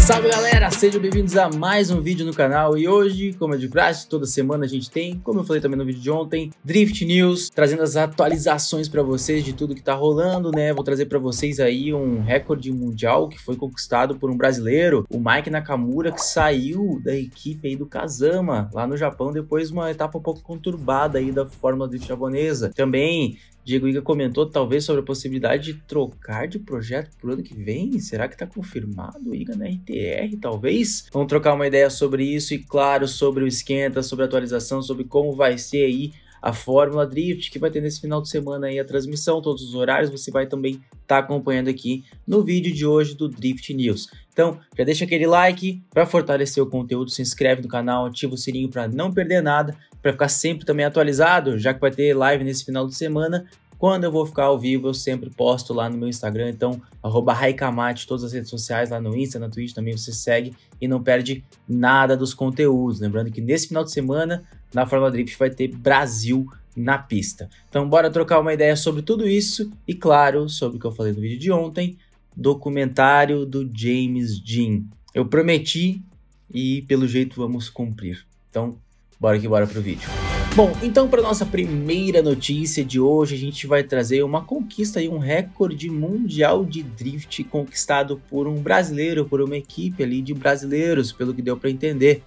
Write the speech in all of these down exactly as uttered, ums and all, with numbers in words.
Salve galera, sejam bem-vindos a mais um vídeo no canal e hoje, como é de praxe, toda semana a gente tem, como eu falei também no vídeo de ontem, Drift News, trazendo as atualizações para vocês de tudo que tá rolando, né? Vou trazer para vocês aí um recorde mundial que foi conquistado por um brasileiro, o Mike Nakamura, que saiu da equipe aí do Kazama, lá no Japão, depois de uma etapa um pouco conturbada aí da Fórmula Drift japonesa. Também Diego Iga comentou talvez sobre a possibilidade de trocar de projeto pro ano que vem. Será que tá confirmado o Iga na R T R, talvez? Vamos trocar uma ideia sobre isso e, claro, sobre o esquenta, sobre a atualização, sobre como vai ser aí a Fórmula Drift, que vai ter nesse final de semana aí a transmissão, todos os horários, você vai também estar tá acompanhando aqui no vídeo de hoje do Drift News. Então, já deixa aquele like para fortalecer o conteúdo, se inscreve no canal, ativa o sininho para não perder nada, para ficar sempre também atualizado, já que vai ter live nesse final de semana. Quando eu vou ficar ao vivo, eu sempre posto lá no meu Instagram, então, arroba Raikamate, todas as redes sociais, lá no Insta, na Twitch também você segue e não perde nada dos conteúdos. Lembrando que nesse final de semana, na Fórmula Drift, vai ter Brasil na pista. Então, bora trocar uma ideia sobre tudo isso e, claro, sobre o que eu falei no vídeo de ontem, documentário do James Dean. Eu prometi e, pelo jeito, vamos cumprir. Então, bora que bora pro vídeo. Bom, então para nossa primeira notícia de hoje, a gente vai trazer uma conquista e um recorde mundial de drift conquistado por um brasileiro, por uma equipe ali de brasileiros, pelo que deu para entender.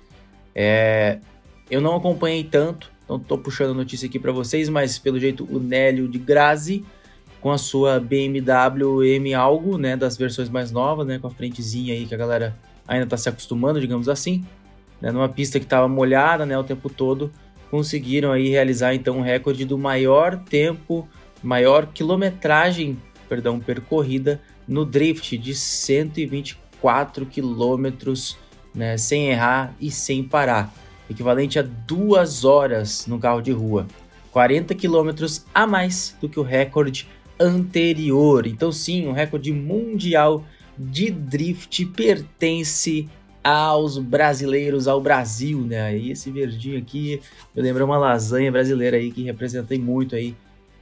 É, eu não acompanhei tanto, então tô puxando a notícia aqui para vocês, mas pelo jeito o Nélio de Grazi, com a sua B M W M algo, né, das versões mais novas, né, com a frentezinha aí que a galera ainda tá se acostumando, digamos assim, né, numa pista que tava molhada, né, o tempo todo, conseguiram aí realizar então um recorde do maior tempo, maior quilometragem, perdão, percorrida no drift de cento e vinte e quatro quilômetros, né, sem errar e sem parar, equivalente a duas horas no carro de rua, quarenta quilômetros a mais do que o recorde anterior. Então sim, um recorde mundial de drift pertence aos brasileiros, ao Brasil, né? E esse verdinho aqui me lembra uma lasanha brasileira aí que representei muito aí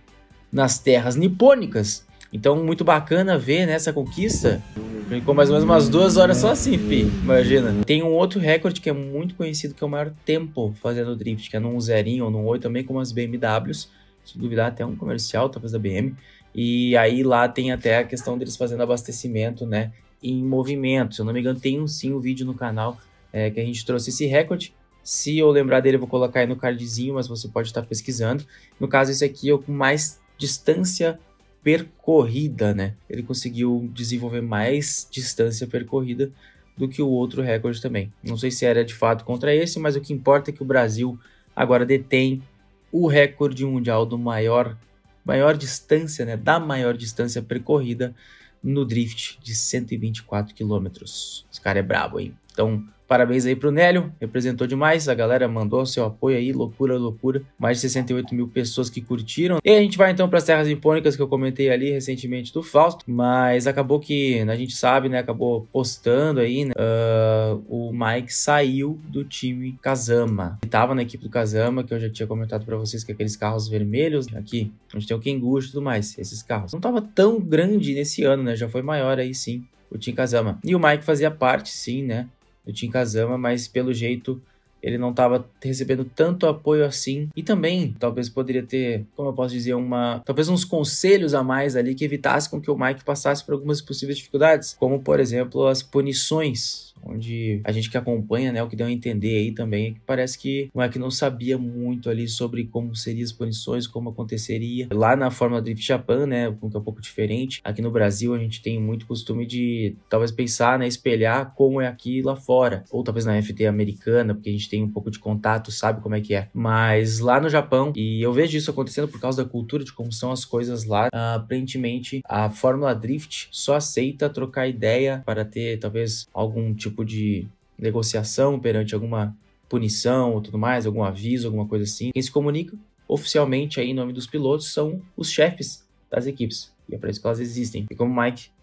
nas terras nipônicas. Então, muito bacana ver nessa conquista. Ficou mais ou menos umas duas horas só assim, fi. Imagina. Tem um outro recorde que é muito conhecido, que é o maior tempo fazendo drift, que é num zerinho ou num oito também, como as B M Ws. Se duvidar, até um comercial, talvez da B M. E aí lá tem até a questão deles fazendo abastecimento, né, em movimento. Se eu não me engano, tem um, sim um vídeo no canal é, que a gente trouxe esse recorde. Se eu lembrar dele, eu vou colocar aí no cardzinho, mas você pode estar pesquisando. No caso, esse aqui é o com mais distância percorrida, né? Ele conseguiu desenvolver mais distância percorrida do que o outro recorde também. Não sei se era de fato contra esse, mas o que importa é que o Brasil agora detém o recorde mundial do maior, maior distância, né? Da maior distância percorrida no drift de cento e vinte e quatro quilômetros. Esse cara é brabo, hein? Então, parabéns aí pro Nélio, representou demais, a galera mandou seu apoio aí, loucura, loucura. Mais de sessenta e oito mil pessoas que curtiram. E a gente vai então para as terras nipônicas que eu comentei ali recentemente do Fausto, mas acabou que, a gente sabe, né, acabou postando aí, né, uh, o Mike saiu do time Kazama. Ele tava na equipe do Kazama, que eu já tinha comentado para vocês, que é aqueles carros vermelhos, aqui, onde tem o Kenguchi e tudo mais, esses carros. Não tava tão grande nesse ano, né, já foi maior aí sim, o Team Kazama. E o Mike fazia parte, sim, né, do Team Kazama, mas pelo jeito ele não estava recebendo tanto apoio assim, e também talvez poderia ter, como eu posso dizer, uma talvez uns conselhos a mais ali que evitasse com que o Mike passasse por algumas possíveis dificuldades, como por exemplo as punições, onde a gente que acompanha, né, o que deu a entender aí também é que parece que o Mike não sabia muito ali sobre como seriam as punições, como aconteceria lá na Fórmula Drift Japan, né, que é um pouco diferente. Aqui no Brasil a gente tem muito costume de talvez pensar, né, espelhar como é aqui lá fora, ou talvez na F T americana, porque a gente tem um pouco de contato, sabe como é que é. Mas lá no Japão, e eu vejo isso acontecendo por causa da cultura, de como são as coisas lá, uh, aparentemente a Fórmula Drift só aceita trocar ideia para ter talvez algum tipo de negociação perante alguma punição ou tudo mais, algum aviso, alguma coisa assim. Quem se comunica oficialmente aí em nome dos pilotos são os chefes das equipes. E é para isso que elas existem. E como o Mike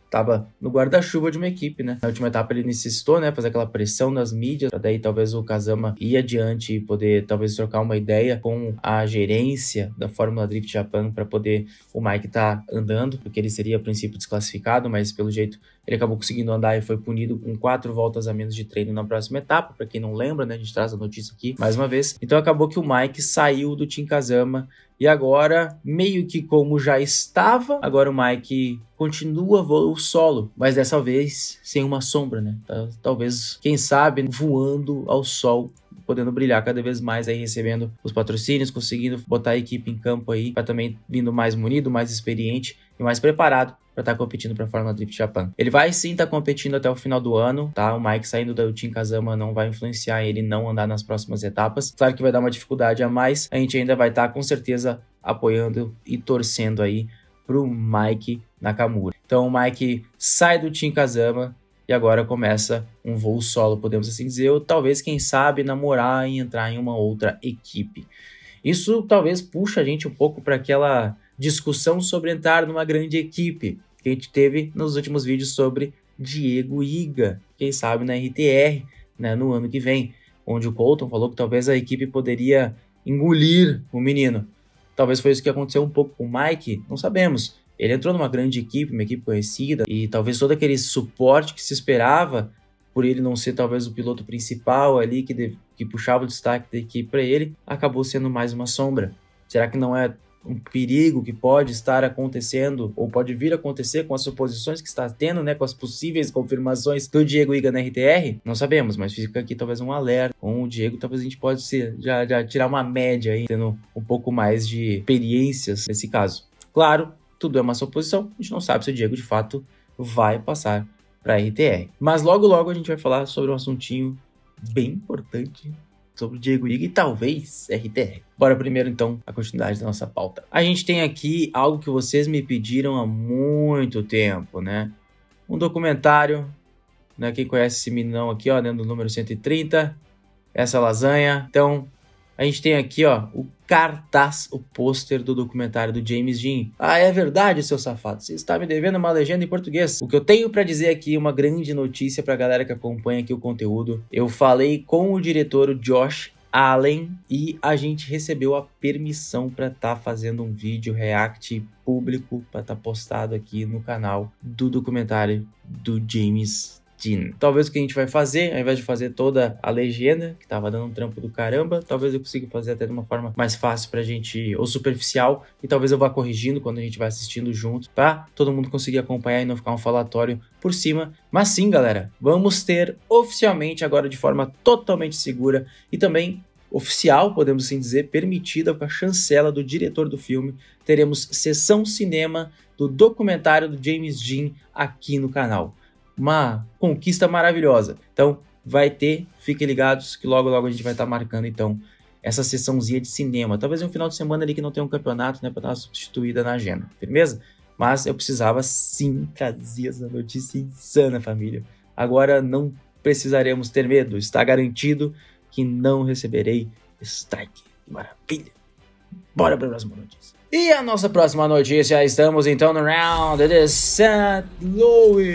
tava no guarda-chuva de uma equipe, né? Na última etapa ele necessitou, né, fazer aquela pressão nas mídias, pra daí talvez o Kazama ir adiante e poder talvez trocar uma ideia com a gerência da Fórmula Drift Japan para poder o Mike tá andando, porque ele seria a princípio desclassificado, mas pelo jeito ele acabou conseguindo andar e foi punido com quatro voltas a menos de treino na próxima etapa. Para quem não lembra, né, a gente traz a notícia aqui mais uma vez. Então acabou que o Mike saiu do Team Kazama e agora, meio que como já estava, agora o Mike continua voo solo, mas dessa vez sem uma sombra, né? Talvez, quem sabe, voando ao sol, podendo brilhar cada vez mais aí, recebendo os patrocínios, conseguindo botar a equipe em campo aí, para também vindo mais munido, mais experiente e mais preparado para estar tá competindo para a Fórmula Drift Japan. Ele vai sim estar tá competindo até o final do ano, tá? O Mike saindo do Team Kazama não vai influenciar ele não andar nas próximas etapas. Claro que vai dar uma dificuldade a mais, a gente ainda vai estar tá, com certeza apoiando e torcendo aí pro Mike Nakamura. Então o Mike sai do Team Kazama e agora começa um voo solo, podemos assim dizer, ou talvez, quem sabe, namorar e entrar em uma outra equipe. Isso talvez puxa a gente um pouco para aquela discussão sobre entrar numa grande equipe que a gente teve nos últimos vídeos sobre Diego Iga, quem sabe na R T R, né, no ano que vem, onde o Colton falou que talvez a equipe poderia engolir o menino. Talvez foi isso que aconteceu um pouco com o Mike, não sabemos. Ele entrou numa grande equipe, uma equipe conhecida, e talvez todo aquele suporte que se esperava, por ele não ser talvez o piloto principal ali, que, deve, que puxava o destaque da equipe para ele, acabou sendo mais uma sombra. Será que não é um perigo que pode estar acontecendo, ou pode vir a acontecer com as suposições que está tendo, né, com as possíveis confirmações do Diego Iga na R T R? Não sabemos, mas fica aqui talvez um alerta. Com o Diego, talvez a gente pode ser, já, já tirar uma média aí, tendo um pouco mais de experiências nesse caso. Claro, tudo é uma suposição, a gente não sabe se o Diego de fato vai passar para a R T R. Mas logo logo a gente vai falar sobre um assuntinho bem importante sobre o Diego Iga e talvez R T R. Bora primeiro então a continuidade da nossa pauta. A gente tem aqui algo que vocês me pediram há muito tempo, né? Um documentário, né? Quem conhece esse meninão aqui, ó, dentro do número cento e trinta, essa lasanha. Então, a gente tem aqui, ó, o cartaz, o pôster do documentário do James Dean. Ah, é verdade, seu safado. Você está me devendo uma legenda em português. O que eu tenho para dizer aqui, uma grande notícia para a galera que acompanha aqui o conteúdo. Eu falei com o diretor, o Josh Allen, e a gente recebeu a permissão para estar tá fazendo um vídeo react público para estar tá postado aqui no canal do documentário do James Dean. Talvez o que a gente vai fazer, ao invés de fazer toda a legenda, que tava dando um trampo do caramba, talvez eu consiga fazer até de uma forma mais fácil pra gente, ou superficial, e talvez eu vá corrigindo quando a gente vai assistindo junto, pra todo mundo conseguir acompanhar e não ficar um falatório por cima. Mas sim, galera, vamos ter oficialmente agora de forma totalmente segura e também oficial, podemos assim dizer, permitida com a chancela do diretor do filme, teremos sessão cinema do documentário do James Dean aqui no canal. Uma conquista maravilhosa. Então vai ter, fiquem ligados que logo logo a gente vai estar tá marcando então essa sessãozinha de cinema. Talvez um final de semana ali que não tenha um campeonato, né, para dar uma substituída na agenda, firmeza? Mas eu precisava sim trazer essa notícia insana, família. Agora não precisaremos ter medo, está garantido que não receberei strike. Maravilha! Bora para a próxima notícia. E a nossa próxima notícia, estamos então no round de Saint Louis.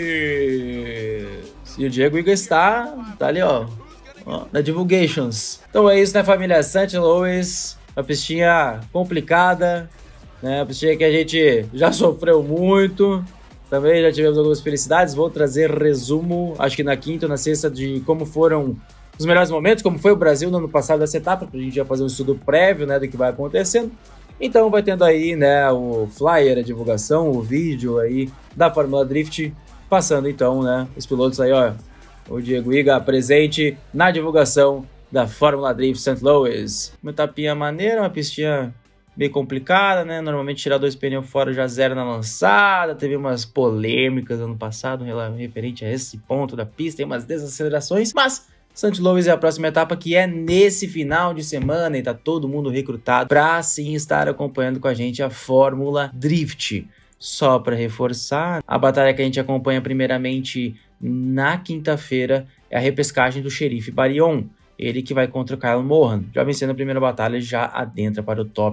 E o Diego Iga está, tá ali, ó, ó, na divulgations. Então é isso, né, família? Saint Louis, uma pistinha complicada, né? Uma pistinha que a gente já sofreu muito. Também já tivemos algumas felicidades. Vou trazer resumo, acho que na quinta ou na sexta, de como foram os melhores momentos, como foi o Brasil no ano passado dessa etapa, pra gente já fazer um estudo prévio, né, do que vai acontecendo. Então vai tendo aí, né, o flyer, a divulgação, o vídeo aí da Fórmula Drift, passando então, né, os pilotos aí, ó, o Diego Iga presente na divulgação da Fórmula Drift Saint Louis. Uma etapinha maneira, uma pistinha bem complicada, né, normalmente tirar dois pneus fora já zero na lançada, teve umas polêmicas ano passado referente a esse ponto da pista, tem umas desacelerações, mas Saint Louis é a próxima etapa, que é nesse final de semana, e tá todo mundo recrutado para sim estar acompanhando com a gente a Fórmula Drift. Só para reforçar, a batalha que a gente acompanha primeiramente na quinta-feira é a repescagem do Xerife Barion. Ele que vai contra o Kyle Mohan. Já vencendo a primeira batalha, já adentra para o top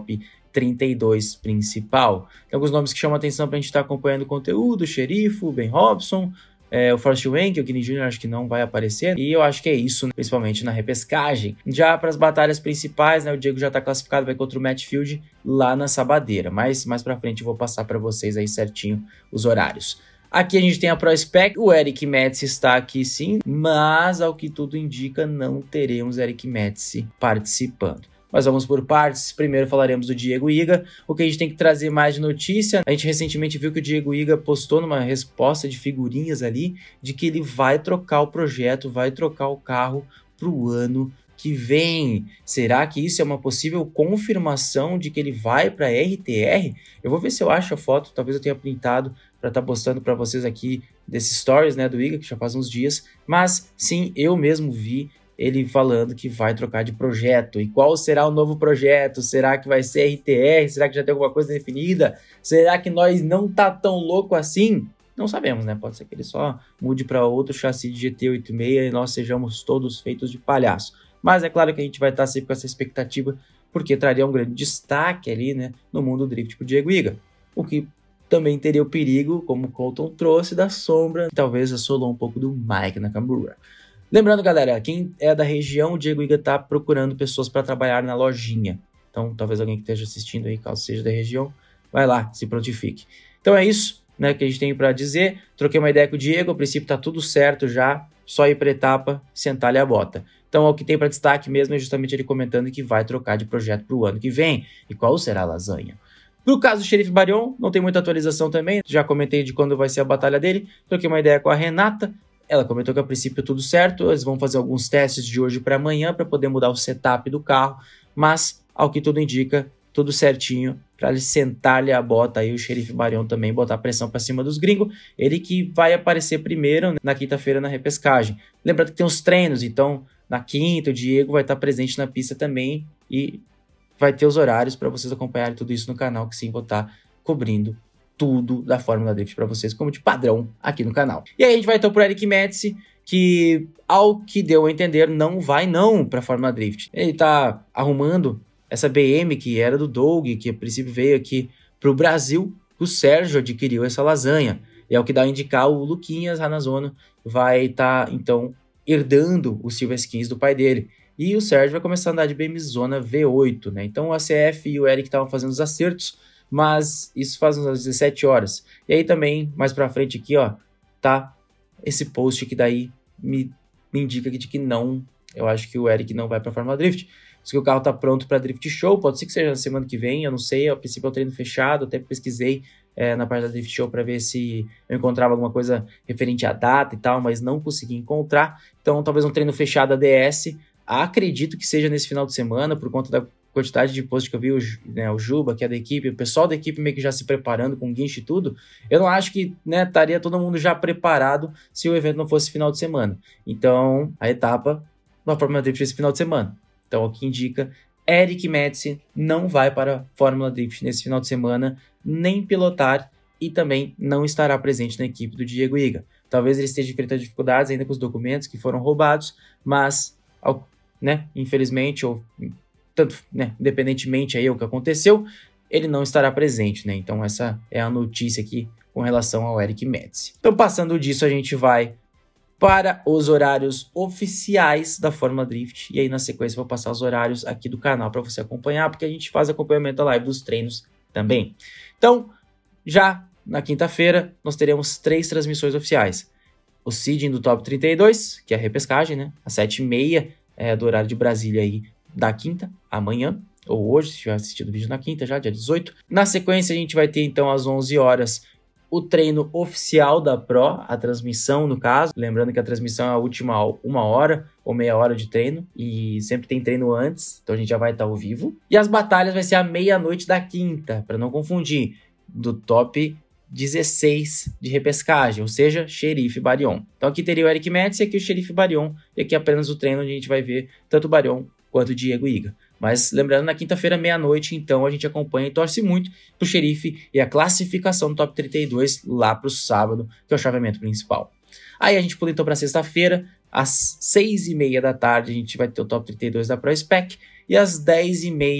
trinta e dois principal. Tem alguns nomes que chamam a atenção para a gente estar tá acompanhando o conteúdo: o Xerife, o Ben Robson, é, o Forrest Wayne, que o Kenny Júnior acho que não vai aparecer, e eu acho que é isso, né? Principalmente na repescagem. Já para as batalhas principais, né, o Diego já está classificado, vai contra o Matt Field lá na Sabadeira, mas mais para frente eu vou passar para vocês aí certinho os horários. Aqui a gente tem a Pro Spec, o Eric Metz está aqui sim, mas ao que tudo indica não teremos Eric Metz participando. Mas vamos por partes. Primeiro falaremos do Diego Iga, o que a gente tem que trazer mais de notícia. A gente recentemente viu que o Diego Iga postou numa resposta de figurinhas ali, de que ele vai trocar o projeto, vai trocar o carro para o ano que vem. Será que isso é uma possível confirmação de que ele vai para a R T R? Eu vou ver se eu acho a foto, talvez eu tenha printado para estar tá postando para vocês aqui desses stories, né, do Iga, que já faz uns dias. Mas sim, eu mesmo vi ele falando que vai trocar de projeto. E qual será o novo projeto? Será que vai ser R T R? Será que já tem alguma coisa definida? Será que nós não tá tão louco assim? Não sabemos, né? Pode ser que ele só mude para outro chassi de G T oitenta e seis e nós sejamos todos feitos de palhaço. Mas é claro que a gente vai estar sempre com essa expectativa, porque traria um grande destaque ali, né, no mundo do drift pro Diego Iga. O que também teria o perigo, como o Colton trouxe, da sombra, talvez assolou um pouco do Mike Nakamura. Lembrando, galera, quem é da região, o Diego Iga tá procurando pessoas para trabalhar na lojinha. Então, talvez alguém que esteja assistindo aí, caso seja da região, vai lá, se prontifique. Então é isso, né, que a gente tem para dizer. Troquei uma ideia com o Diego, a princípio tá tudo certo já, só ir para etapa, sentar-lhe a bota. Então, o que tem para destaque mesmo é justamente ele comentando que vai trocar de projeto para o ano que vem. E qual será a lasanha? No caso do Xerife Barion, não tem muita atualização também. Já comentei de quando vai ser a batalha dele. Troquei uma ideia com a Renata. Ela comentou que a princípio tudo certo. Eles vão fazer alguns testes de hoje para amanhã para poder mudar o setup do carro. Mas, ao que tudo indica, tudo certinho para ele sentar-lhe a bota aí, o Xerife Barion também botar pressão para cima dos gringos. Ele que vai aparecer primeiro na quinta-feira na repescagem. Lembrando que tem os treinos, então na quinta o Diego vai estar presente na pista também e vai ter os horários para vocês acompanharem tudo isso no canal, que sim, vou estar cobrindo tudo da Fórmula Drift para vocês, como de padrão aqui no canal. E aí a gente vai então pro Eric Metz, que ao que deu a entender não vai não para a Fórmula Drift. Ele tá arrumando essa B M que era do Doug, que a princípio veio aqui pro Brasil. O Sérgio adquiriu essa lasanha. E é o que dá a indicar o Luquinhas Ranazono vai estar tá, então herdando os Silver Skins do pai dele. E o Sérgio vai começar a andar de BMzona V oito, né? Então o A C F e o Eric estavam fazendo os acertos, mas isso faz umas dezessete horas. E aí também, mais pra frente aqui, ó, tá esse post que daí me, me indica de que não, eu acho que o Eric não vai pra Fórmula Drift. Diz que o carro tá pronto pra Drift Show, pode ser que seja na semana que vem, eu não sei, a princípio é o treino fechado, até pesquisei é, na parte da Drift Show para ver se eu encontrava alguma coisa referente à data e tal, mas não consegui encontrar. Então talvez um treino fechado A D S, acredito que seja nesse final de semana, por conta da quantidade de posts que eu vi, o, né, o Juba, que é da equipe, o pessoal da equipe meio que já se preparando com guincho e tudo. Eu não acho que, né, estaria todo mundo já preparado se o evento não fosse final de semana. Então, a etapa na Fórmula Drift esse final de semana. Então, o que indica, Eric Metz não vai para a Fórmula Drift nesse final de semana, nem pilotar, e também não estará presente na equipe do Diego Iga. Talvez ele esteja enfrentando dificuldades ainda com os documentos que foram roubados, mas, ao, né, infelizmente, ou tanto, né, independentemente aí o que aconteceu, ele não estará presente, né? Então essa é a notícia aqui com relação ao Eric Metz. Então, passando disso, a gente vai para os horários oficiais da Fórmula Drift. E aí, na sequência, eu vou passar os horários aqui do canal para você acompanhar, porque a gente faz acompanhamento da live dos treinos também. Então, já na quinta-feira, nós teremos três transmissões oficiais. O seeding do Top trinta e dois, que é a repescagem, né? Às sete e meia é, do horário de Brasília aí da quinta, amanhã, ou hoje, se tiver assistido o vídeo na quinta já, dia dezoito. Na sequência, a gente vai ter, então, às onze horas, o treino oficial da Pro, a transmissão no caso, lembrando que a transmissão é a última uma hora ou meia hora de treino, e sempre tem treino antes, então a gente já vai estar ao vivo. E as batalhas vai ser à meia-noite da quinta, para não confundir, do top dezesseis de repescagem, ou seja, Xerife Barion. Então aqui teria o Eric Metz e aqui o Xerife Barion, e aqui apenas o treino onde a gente vai ver tanto o Barion quanto o Diego Iga. Mas lembrando, na quinta-feira, meia-noite, então a gente acompanha e torce muito pro Xerife e a classificação do Top trinta e dois lá pro sábado, que é o chaveamento principal. Aí a gente pula então para sexta-feira, às seis e meia da tarde, a gente vai ter o Top trinta e dois da Pro Spec, e às dez e meia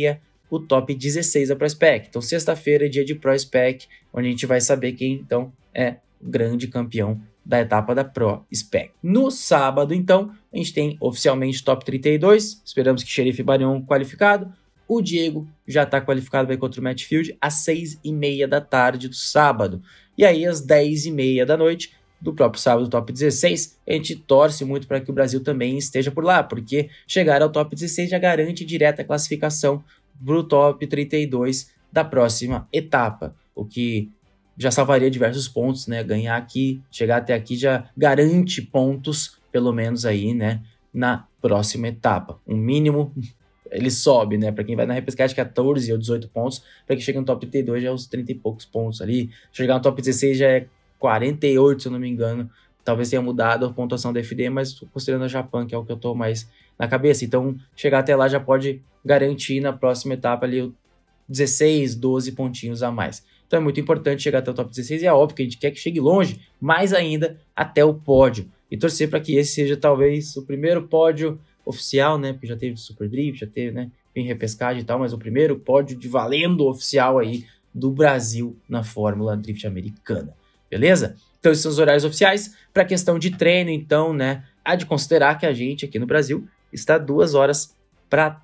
o top dezesseis da ProSpec. Então sexta-feira é dia de ProSpec, onde a gente vai saber quem então é o grande campeão da etapa da ProSpec. No sábado, então, a gente tem oficialmente top trinta e dois, esperamos que Xerife Barion qualificado, o Diego já está qualificado, vai contra o Matt Field às seis e meia da tarde do sábado. E aí, às dez e meia da noite do próprio sábado, top dezesseis, a gente torce muito para que o Brasil também esteja por lá, porque chegar ao top dezesseis já garante direta classificação para o top trinta e dois da próxima etapa, o que já salvaria diversos pontos, né? Ganhar aqui, chegar até aqui já garante pontos, pelo menos aí, né? Na próxima etapa. Um mínimo, ele sobe, né? Para quem vai na repescagem, quatorze ou dezoito pontos. Para quem chega no top trinta e dois, já é uns trinta e poucos pontos ali. Chegar no top dezesseis já é quarenta e oito, se eu não me engano. Talvez tenha mudado a pontuação da F D, mas considerando a Japan, que é o que eu tô mais na cabeça. Então, chegar até lá já pode garantir na próxima etapa ali dezesseis, doze pontinhos a mais. Então é muito importante chegar até o top dezesseis e é óbvio que a gente quer que chegue longe, mais ainda até o pódio. E torcer para que esse seja talvez o primeiro pódio oficial, né? Porque já teve Super Drift, já teve, né? Em repescagem e tal, mas o primeiro pódio de valendo oficial aí do Brasil na Fórmula Drift americana. Beleza? Então esses são os horários oficiais. Para a questão de treino, então, né? Há de considerar que a gente aqui no Brasil está duas horas para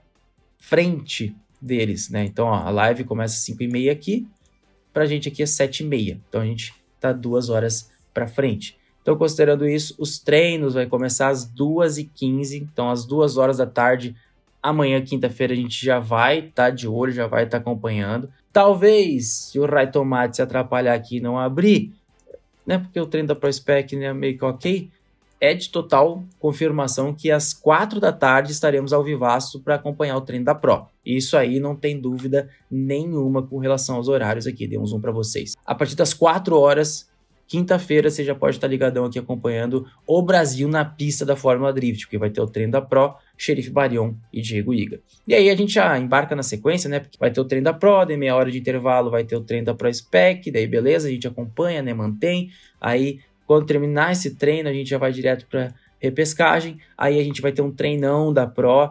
frente deles, né? Então, ó, a live começa às cinco e meia aqui. Pra gente aqui é sete e meia, então a gente tá duas horas pra frente. Então, considerando isso, os treinos vai começar às duas e quinze, então às duas horas da tarde, amanhã, quinta-feira, a gente já vai estar tá de olho, já vai estar tá acompanhando. Talvez, se o Rai Tomate se atrapalhar aqui e não abrir, né, porque o treino da ProSpec, né, meio que ok, é de total confirmação que às quatro da tarde estaremos ao vivaço para acompanhar o treino da Pro. Isso aí não tem dúvida nenhuma com relação aos horários aqui, dei um zoom para vocês. A partir das quatro horas, quinta-feira, você já pode estar ligadão aqui acompanhando o Brasil na pista da Fórmula Drift, porque vai ter o treino da Pro, Xerife Barion e Diego Iga. E aí a gente já embarca na sequência, né, porque vai ter o treino da Pro, daí meia hora de intervalo vai ter o treino da ProSpec, daí beleza, a gente acompanha, né, mantém, aí quando terminar esse treino, a gente já vai direto para repescagem. Aí a gente vai ter um treinão da Pro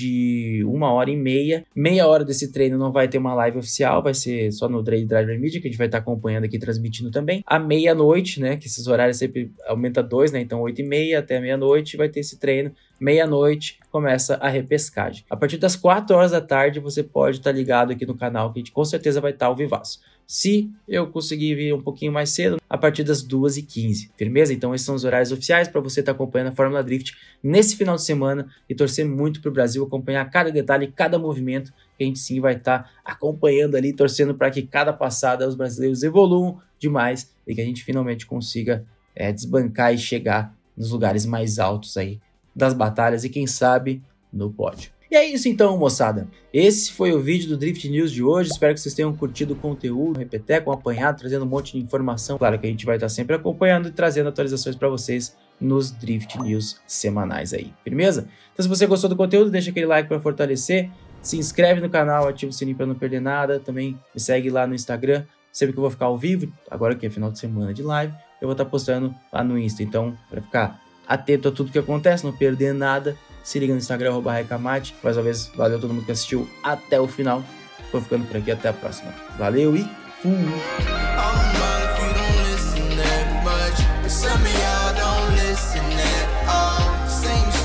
de uma hora e meia. Meia hora desse treino não vai ter uma live oficial, vai ser só no Driver Media, que a gente vai estar acompanhando aqui, transmitindo também. À meia-noite, né, que esses horários sempre aumenta dois, né, então oito e meia até meia-noite vai ter esse treino. Meia-noite começa a repescagem. A partir das quatro horas da tarde, você pode estar ligado aqui no canal, que a gente com certeza vai estar ao vivaço. Se eu conseguir vir um pouquinho mais cedo, a partir das duas e quinze, firmeza? Então esses são os horários oficiais para você estar acompanhando a Fórmula Drift nesse final de semana e torcer muito para o Brasil acompanhar cada detalhe, cada movimento, que a gente sim vai estar acompanhando ali, torcendo para que cada passada os brasileiros evoluam demais e que a gente finalmente consiga é, desbancar e chegar nos lugares mais altos aí das batalhas e quem sabe no pódio. E é isso então, moçada. Esse foi o vídeo do Drift News de hoje. Espero que vocês tenham curtido o conteúdo, repeteco, apanhado, trazendo um monte de informação. Claro que a gente vai estar sempre acompanhando e trazendo atualizações para vocês nos Drift News semanais aí, firmeza? Então se você gostou do conteúdo, deixa aquele like para fortalecer, se inscreve no canal, ativa o sininho para não perder nada, também me segue lá no Instagram, sempre que eu vou ficar ao vivo, agora que é final de semana de live, eu vou estar postando lá no Insta. Então, para ficar atento a tudo que acontece, não perder nada, se liga no Instagram, arroba Raicamate. Mais uma vez, valeu a todo mundo que assistiu até o final. Tô ficando por aqui, até a próxima. Valeu e fui!